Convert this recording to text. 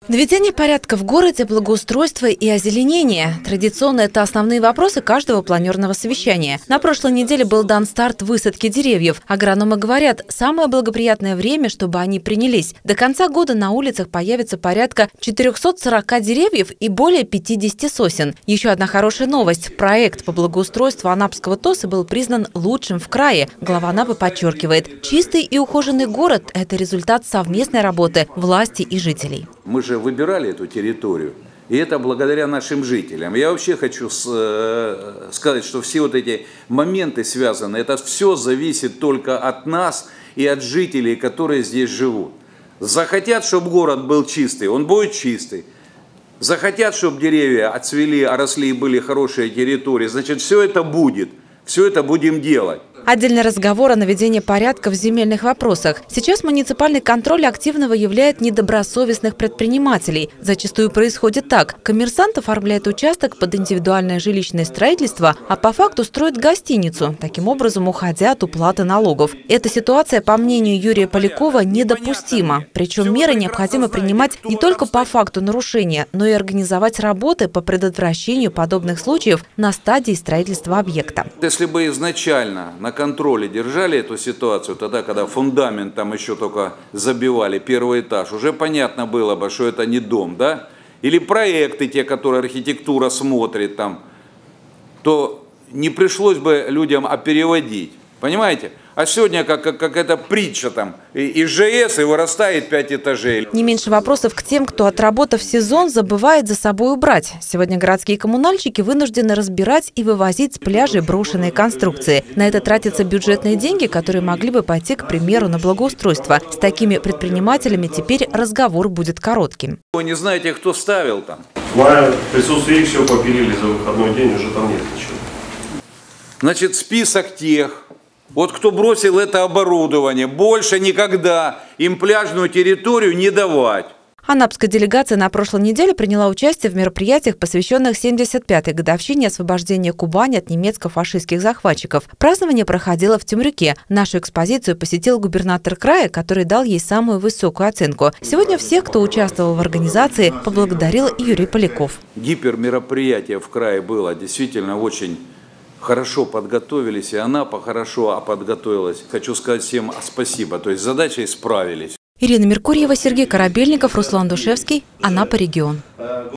Наведение порядка в городе, благоустройство и озеленение. Традиционно это основные вопросы каждого планерного совещания. На прошлой неделе был дан старт высадки деревьев. Агрономы говорят, самое благоприятное время, чтобы они принялись. До конца года на улицах появится порядка 440 деревьев и более 50 сосен. Еще одна хорошая новость. Проект по благоустройству Анапского ТОСа был признан лучшим в крае. Глава Анапы подчеркивает, чистый и ухоженный город – это результат совместной работы власти и жителей. Мы же выбирали эту территорию, и это благодаря нашим жителям. Я вообще хочу сказать, что все вот эти моменты связаны, это все зависит только от нас и от жителей, которые здесь живут. Захотят, чтобы город был чистый, он будет чистый. Захотят, чтобы деревья отцвели, росли и были хорошие территории, значит, все это будет, все это будем делать. Отдельный разговор о наведении порядка в земельных вопросах. Сейчас муниципальный контроль активно выявляет недобросовестных предпринимателей. Зачастую происходит так. Коммерсант оформляет участок под индивидуальное жилищное строительство, а по факту строит гостиницу, таким образом уходя от уплаты налогов. Эта ситуация, по мнению Юрия Полякова, недопустима. Причем меры необходимо принимать не только по факту нарушения, но и организовать работы по предотвращению подобных случаев на стадии строительства объекта. Если бы изначально на контроле держали эту ситуацию, тогда, когда фундамент там еще только забивали, первый этаж, уже понятно было бы, что это не дом, да? Или проекты, те, которые архитектура смотрит там, то не пришлось бы людям переводить, понимаете? А сегодня как эта притча там, ИЖС и вырастает 5 этажей. Не меньше вопросов к тем, кто, отработав сезон, забывает за собой убрать. Сегодня городские коммунальщики вынуждены разбирать и вывозить с пляжей брошенные конструкции. На это тратятся бюджетные деньги, которые могли бы пойти, к примеру, на благоустройство. С такими предпринимателями теперь разговор будет коротким. Вы не знаете, кто ставил там? Знаю, в присутствии все попилили за выходной день, уже там нет ничего. Значит, список тех, вот кто бросил это оборудование, больше никогда им пляжную территорию не давать. Анапская делегация на прошлой неделе приняла участие в мероприятиях, посвященных 75-й годовщине освобождения Кубани от немецко-фашистских захватчиков. Празднование проходило в Темрюке. Нашу экспозицию посетил губернатор края, который дал ей самую высокую оценку. Сегодня всех, кто участвовал в организации, поблагодарил Юрий Поляков. Гипермероприятие в крае было действительно очень хорошо подготовились, и Анапа хорошо подготовилась. Хочу сказать всем спасибо, то есть с задачей справились. Ирина Меркурьева, Сергей Корабельников, Руслан Душевский, Анапа регион.